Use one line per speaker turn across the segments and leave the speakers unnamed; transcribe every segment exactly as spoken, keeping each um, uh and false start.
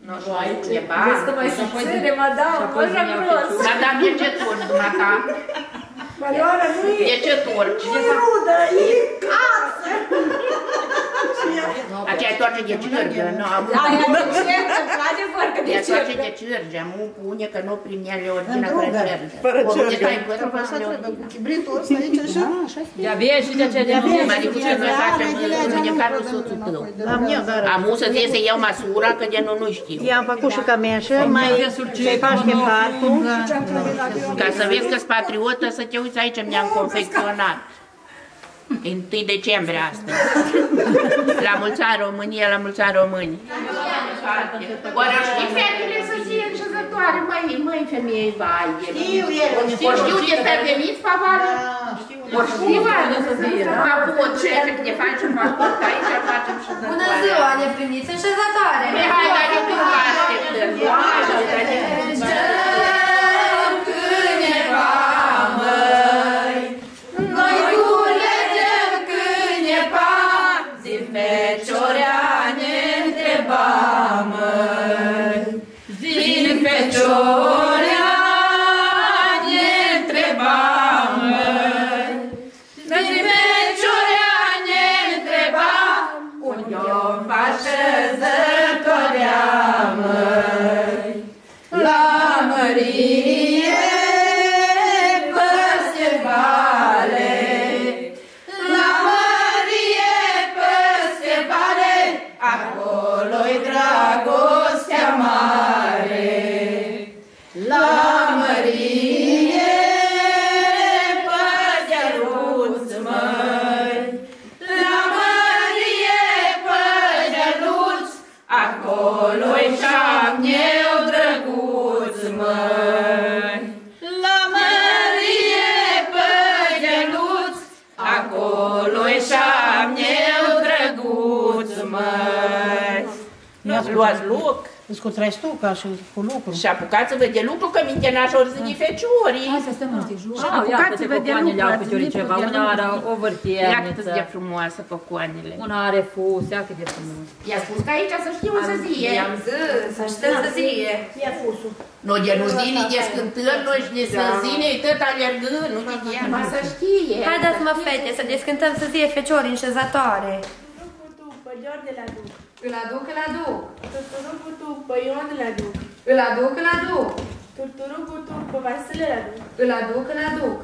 Nu știu, e bani.
Vezi că mai subțire, madame, așa gros.
Madame, de ce torci, dumneata?
Marioara, nu e...
De ce torci?
Nu e rudă, e casă!
Aceea e torce de ciurgă, nu am...
Da, e de ciurgă, îmi place foarte de
ciurgă. E torce de ciurgă, mu pune că nu primea leordina fără ciurgă.
Fără ciurgă. Așa trebuie, cu chibritul ăsta aici, așa?
Ia vie și de ce de vie.
Maricuță, noi facem mâine carul soțul tău. Am să ție să iau măsura, că de nu nu știu.
I-am făcut și cămeșă, mai faci chepartul.
Ca să vezi că-s patriotă, să te uiți aici, mi-am confecționat. întâi decembrie astăzi. La mulți ani România, la mulți ani români. Oare știi fetele să zie înșezătoare? Măi, măi, femeie, vai.
Știu ele.
O știu de pe veniți, pavară? O știu, vai, să zie. Ma pot, șefe, că ne facem aport aici, facem șezătoare.
Bună ziua, ne primiți înșezătoare.
Hai, dar de când vă așteptăm?
Feciorea ne întreba, măi, zi feciorea ne întreba, măi, zi feciorea ne întreba, unde-o faci șezătoarea, măi, la Mărie, păstie vale. Acolo-i dragostea mare, la Mărie, păgeluț, măi, la Mărie, păgeluț, acolo-i șapneu drăguț, măi, la Mărie, păgeluț, acolo-i șapneu drăguț, măi.
Nu-ți luați loc?
Îți contrai tu ca și cu lucru.
Și apucați-vă de lucru, că minte n-aș ori zâni feciorii.
Hai să stăm un pic jos.
Apucați-vă de lucru.
Ceva. Una are o vârtieniță.
Ia cât de frumoasă cocoanele.
Una are fus, ia cât de frumos.
I-a spus că aici să știu să zie.
I-am zis, să știm să zie.
Ia fusul.
Nu de nu zine, de scântări, nu și de să zine, tot alergând, nu de ea, numai să știe.
Haideți, mă, fete, să descântăm să zie feciori înșezătoare. Îl aduc, îl aduc.
Turturubutu, Ion îl aduc.
Îl aduc, îl aduc.
Turturubutu, Vasile îl aduc.
Îl aduc, îl aduc.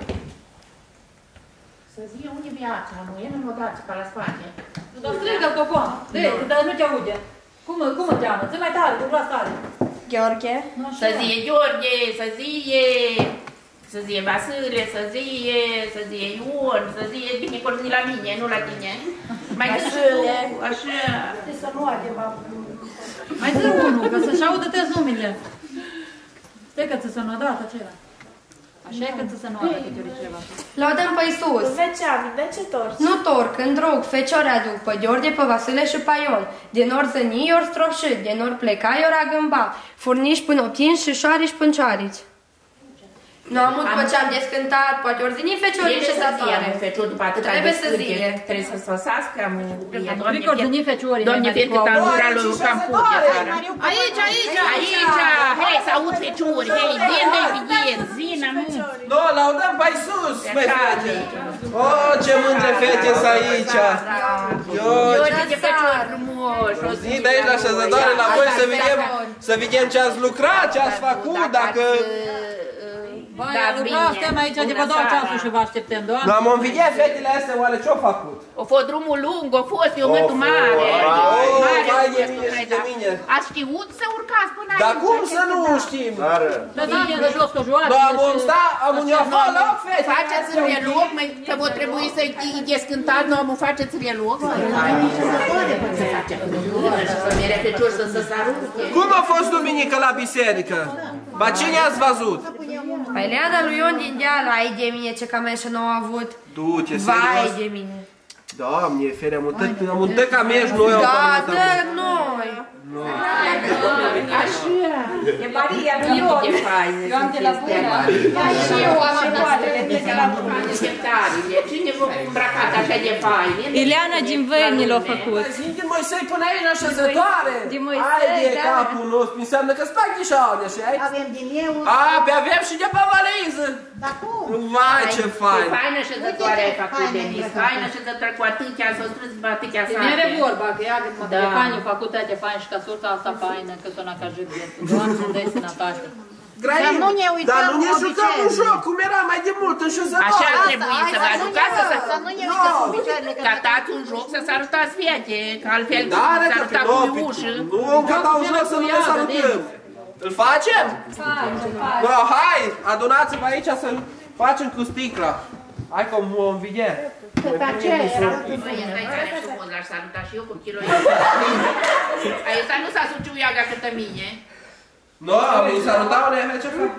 Să zie unde viața, nu e numădați ca la spate.
Dar strigă, Cocoan, dar nu te aude. Cum îl cheamă? Ți mai tare, cu glas tare.
Gheorghe.
Să zie Gheorghe, să zie... Să zie Vasile, să zie... Să zie Ion, să zie... Bine, porni la mine, nu la tine. Mai Vasile, așa...
Să nu adem acum.
Mai zi unul, că să-și audă tăți numele. Stai că ți-a sunat acela. Așa e că ți-a sunat câte ceva.
Laudăm pe Iisus.
Vece Ami, de ce torci?
Nu torc, în drog, feciori aduc pe Gheorghe, pe Vasile și pe Ion. De nor zăni, ori stroșit, de nor pleca, ori agâmba. Furniși până optinși și șoarici pâncioarici. Nu am mult pe ce am descântat, poate ori zini feciori înșezătoare. Trebuie să zie.
Trebuie să sosească, am umbrie.
Adică ori zini feciorii.
Doamne, fie cât am durat lui Luca în pute, țara.
Aici, aici,
aici! Hei, să aud feciori, hei, vin, vin, vin, zina, nu.
Nu, laudăm pe Iisus, măi, fete. O, ce mândre fete sunt aici.
Gheorghe de feciori frumoși.
Zi de aici la șezătoare la voi să vedem ce ați lucrat, ce ați făcut, dacă...
Băi, a lucrat, stăm aici de vă două ceasuri și vă așteptăm, doamne.
Nu am învidiat fetele astea, oare ce-au făcut?
A fost drumul lung, a fost eu mătul mare.
Vai de mine și de mine.
Ați știut să urcați până aici?
Dar cum să nu știm?
Dar dați de jos cu joace.
Da, vom sta, am uniafat la fete.
Faceți-le loc, că vă trebuie să-i descântați, nu am faceți-le loc. Să faceți să mere feciori să se sarute.
Cum a fost duminică la biserică? Ba cine ați văzut?
Păi Leana lui Ion din deal, ai de mine ce cameșă n-au avut.
Du-te, serios?
Vai de mine.
Doamne, fere, am un tăcameș noi au
Da,
părut.
dă noi.
Așa.
E Maria, nu eu.
Ce faine
Eu am de la Burea.
Și eu am șocolatele de la Burea.
Cine vă îmbrăcat așa de faine?
Ileana din Văini l-a făcut.
Din Moisei până aici la șezătoare.
Din Moisei,
Ai de
da.
capul nostru, înseamnă că spac ghișaune, așa?
Avem din eu.
A, pe avem și de pe valiză.
Dar cum?
Vai, ce fain.
Faină șezătoare ai făcut, Denis. Faină șezătoare cu atâția, s-o strâns pe atâția
Nu
sate.
era vorba, că ea că
Da.
de fain, a făcut toate fain și ca surta asta faină, că s-o n-a jăbit. Doamne, să dai sănătate.
Grain,
Dar nu ne uităm
dar nu ne
cu
jucăm un
obiceiurile.
joc, cum era mai de mult în șezătoare.
Așa ar trebui să vă jucați să
Să nu ne uităm cu obiceiurile. că
catați un joc să s-arutați fete, că altfel
Da,
s-ar
că
arăta
nu,
cu ușă.
nu, încă dau un joc să nu ne salutăm. Îl facem? Da, hai, adunați-vă aici să facem cu sticla. Hai că mă învigher.
Tot aceea era.
Băi, ăsta e care frumos, l-aș saluta și eu cu chiloi. Ăsta nu s-a suciu iaga câtă mine.
Nu, am salutat unei ce fac?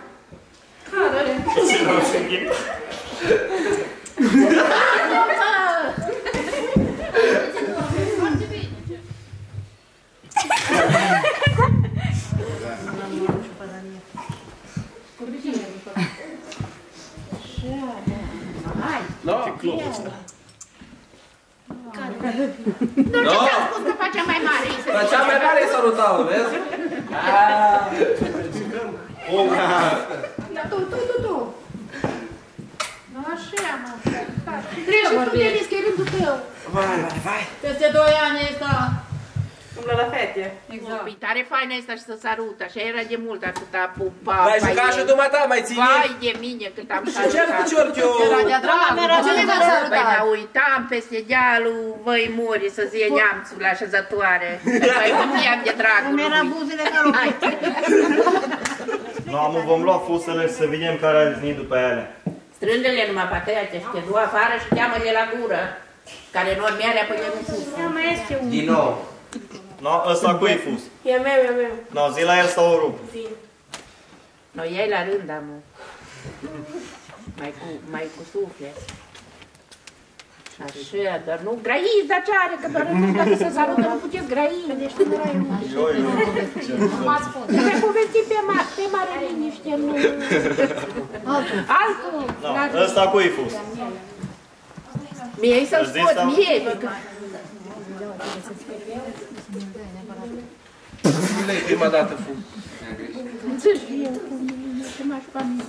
Nu? Ce club ăsta?
Nu, ce ți-am spus că facea mai mare.
Dar cea mai mare e salutau, vezi?
Dar tu, tu, tu, tu. Nu așa, mă. Trebuie să tu Denis, că e rândul tău.
Vai, vai, vai.
Peste doi ani ăsta.
Umblă la fete.
Exact.
Păi tare faină asta și să sarută, așa era de mult atâta pupa.
L-ai jucat și dumneata, mai ține?
Vai de mine cât am
Și ce cu
sarutat.
ciorchiu?
Era de-a dragă.
Cine v-a
Păi
salutat?
ne uitam peste dealul Văi Muri să zie neamțul la șezătoare. Păi mâniam de dragul
Cum era
lui.
buzele ca lui.
Nu, am vom lua fusele să vedem care a venit după ele.
Strânde-le numai pe tăia, te te du afară și cheamă-le la gură. Care nu mearea până nu fus.
Mai este un.
Din nou.
No, ăsta cui fus?
E meu, e meu.
No, zi la el sau o rup.
Zi.
Noi ei la rând, am. Mai cu, mai cu suflet. Așa, dar nu grăiți, dar ce are, că doar atunci dacă se salută nu puteți grăi.
Eu, eu.
Trebuie povesti pe, ma pe mare liniște, nu... Altul.
No, ăsta cui fus?
Mie să-mi
Îți dai
scot,
seama?
mie, bă, că...
Nu e prima dată fu.
Înțeles eu, ce m-aș fa mine.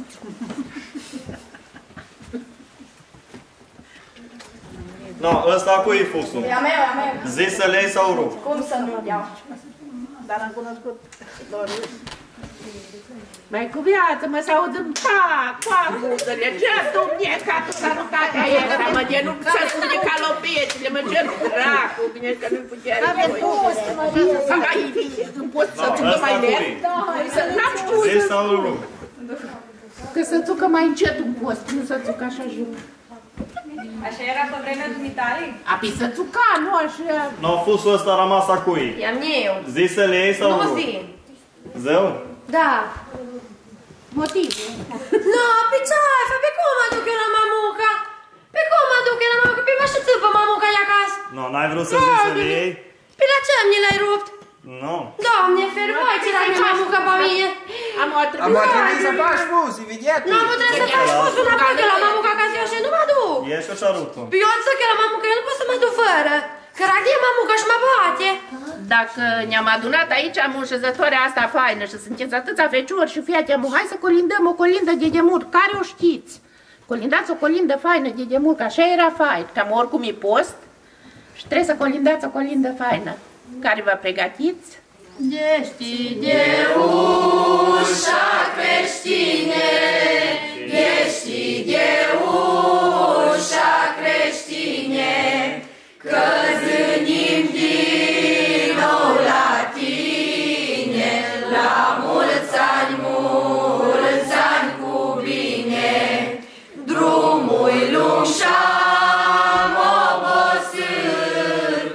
No, ăsta cui e fusul?
E a meu, e a meu.
Zi să lei sau rup?
Cum să nu iau?
Dar am cunoscut doar
Mai cu viață, mă, să aud în pac, pac, uzăle, ce dumne, ca tu salutate aici, mă, de nu să spune calopetile, mă, ce dracu, bine că nu putea
Avem post, Maria.
Hai, nu pot să
No,
țucă mai
ăsta
lent,
cui?
să n-am știut
Zi
să...
sau rup?
Că să țucă mai încet un post, nu să țucă așa jur.
Așa era pe vremea dumitare?
Api să țuca, nu așa...
No, fusul ăsta a rămas a cui?
I-am eu.
Zi să lei sau
Nu
rup?
zi.
Zău?
Da.
Motivul.
Nu, pe ce ai? Pe cum mă duc eu la mamuca? Pe cum mă duc eu la mamuca? Pe mă și țâpă mamuca de acasă.
No, n-ai vrut să zi să lei?
Pe la ce mi l-ai rupt?
Nu.
Doamne, fervai, ce l-ai mamuca pe mine?
Am o
Am trebuit să faci fus, evident.
Nu, nu trebuie să faci fusul înapoi de la mamuca acasă, eu așa nu mă duc.
Ieși o cearutul.
Eu am zis că la mamuca, eu nu pot să mă duc fără. Că radia mamuca și mă bate.
Dacă ne-am adunat aici, am o șezătoare asta faină și sunteți atâția feciori și fiate, amu, hai să colindăm o colindă de demult, care o știți? Colindați o colindă faină de demult, că așa era fain, cam oricum e post și trebuie să colindați o colindă faină. Care vă pregătiți?
Deschide
Ușa creștine, deschide ușa creștine, că zânim din nou la tine, la mulți ani, mulți ani cu bine, drumul-i lung și-am obosit,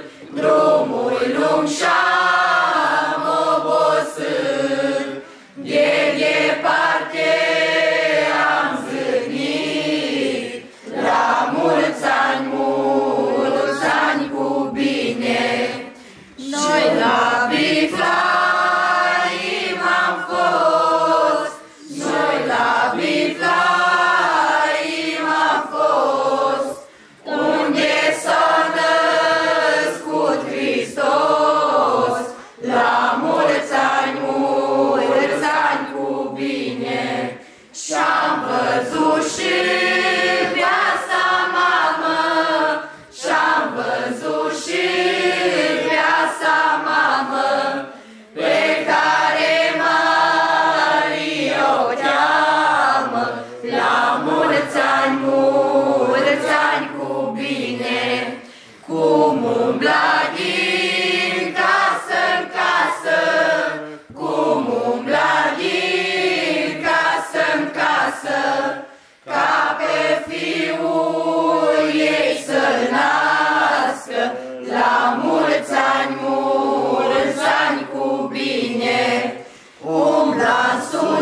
drumul-i lung și-am obosit, de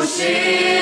și